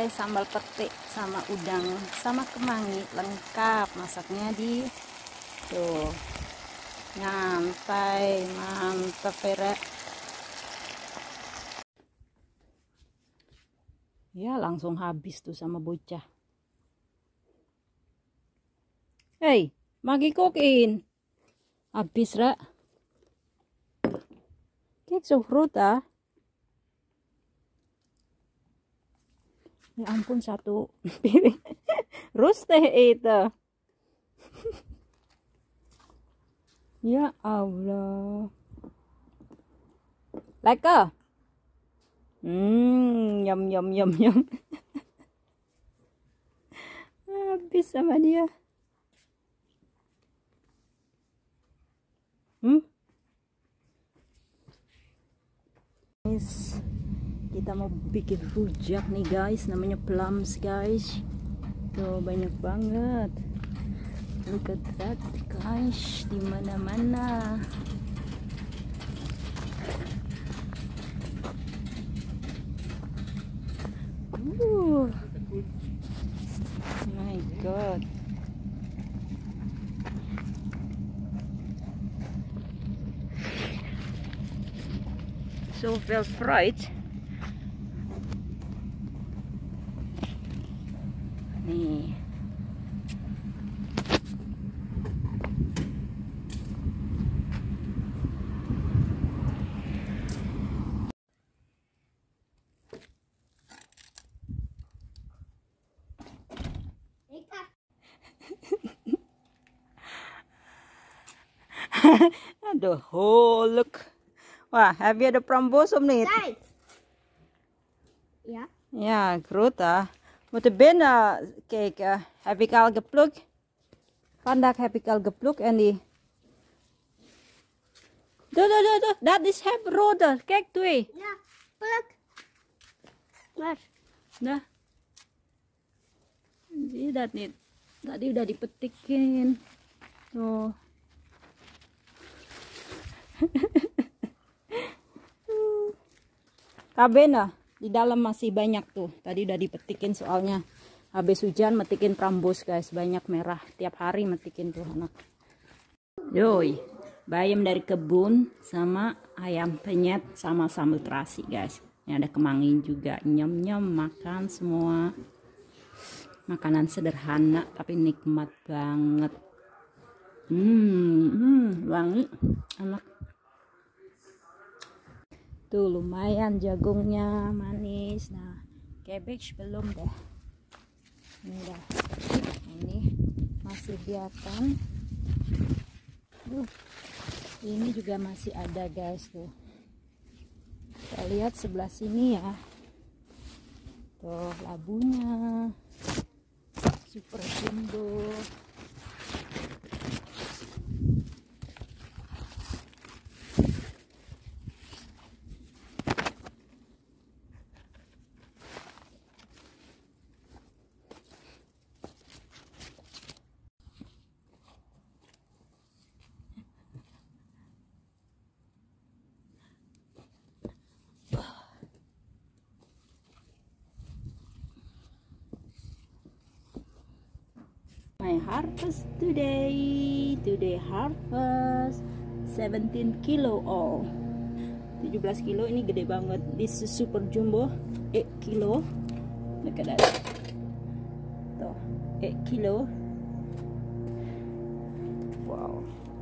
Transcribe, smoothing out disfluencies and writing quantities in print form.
guys, sambal petik sama udang sama kemangi lengkap masaknya di tuh. Nyantai, mantap Vera. Ya langsung habis tuh sama bocah. Hey, magi kokin. Habis Ra. Kek fruit ah. Ya ampun, satu piring. Ruste itu. Ya Allah. Lekker. Yum yum yum yum. Habis sama dia. Guys, kita mau bikin rujak nih guys, namanya plums guys. Tuh banyak banget. Look at that guys, di mana-mana. My God. So well fried. Nih. The whole look. Wah, heb je de framboos of niet? Ja. Ja, groot hè. Moeten binnen kijken. Heb ik al geplukt? Vandaag heb ik al geplukt en die. Doe. Dat is heb rode. Kijk, twee. Ja, pluk. Waar? Nah. Zie je dat niet? Tadi udah dipetikin. Tuh. Kabena di dalam masih banyak tuh. Tadi udah dipetikin soalnya habis hujan metikin prambos guys, banyak merah. Tiap hari metikin tuh anak. Yoi, bayam dari kebun sama ayam penyet sama sambal terasi guys. Ini ada kemangi juga. Nyem makan semua. Makanan sederhana tapi nikmat banget. Wangi, enak. Tuh lumayan jagungnya manis. Nah, cabbage belum deh. Ini dah. Ini masih biarkan. Ini juga masih ada guys tuh. Kita lihat sebelah sini ya. Tuh labunya. Super jumbo. My harvest today harvest 17 kilo all 17 kilo. Ini gede banget. This is super jumbo 8 kilo. Look at that. Tuh 8 kilo. Wow.